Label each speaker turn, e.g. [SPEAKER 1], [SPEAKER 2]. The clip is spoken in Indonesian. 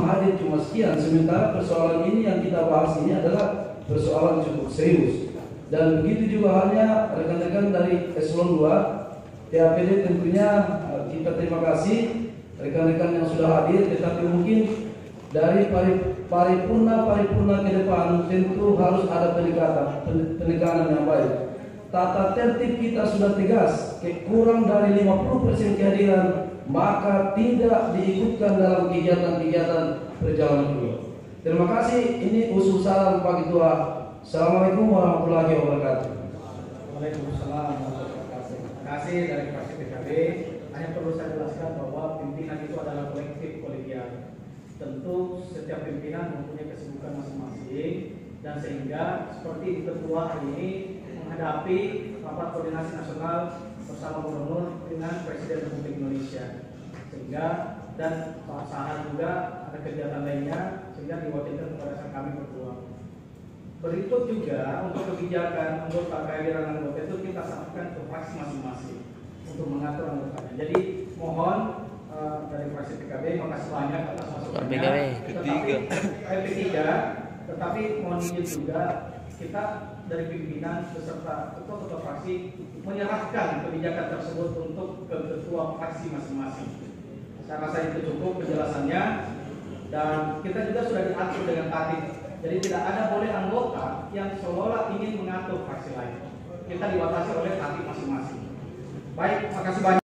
[SPEAKER 1] hadir cuma sekian, sementara persoalan ini yang kita bahas ini adalah persoalan cukup serius. Dan begitu juga halnya rekan-rekan dari Eselon 2 TAPD, tentunya kita terima kasih rekan-rekan yang sudah hadir, tetapi mungkin dari paripurna ke depan tentu harus ada penekanan yang baik. Tata tertib kita sudah tegas, kurang dari 50% kehadiran maka tidak diikutkan dalam kegiatan-kegiatan perjalanan keluar. Terima kasih. Ini usul salam Pak Ketua. Assalamualaikum warahmatullahi wabarakatuh.
[SPEAKER 2] Waalaikumsalam warahmatullahi wabarakatuh. Terima kasih dari fraksi PKB. Hanya perlu saya jelaskan bahwa pimpinan itu adalah kolektif kolegial. Tentu setiap pimpinan mempunyai kesibukan masing-masing, dan sehingga seperti ketua hari ini menghadapi rapat koordinasi nasional bersama gubernur dengan Presiden Republik Indonesia, sehingga dan Pak Sahar juga ada kegiatan lainnya sehingga diwakilkan kepada kami berdua. Berikut juga untuk kebijakan anggota kehadiran anggota itu kita sampaikan ke fraksi masing-masing untuk mengatur anggotanya. Jadi mohon dari fraksi PKB, makasih banyak atas masukannya. P3, tetapi mohon izin juga kita dari pimpinan beserta ketua-ketua fraksi menyerahkan kebijakan tersebut untuk ke ketua fraksi masing-masing. Saya rasa itu cukup penjelasannya, dan kita juga sudah diatur dengan tatib. Jadi tidak ada boleh anggota yang seolah ingin mengatur fraksi lain. Kita dibatasi oleh tatib masing-masing. Baik, makasih banyak.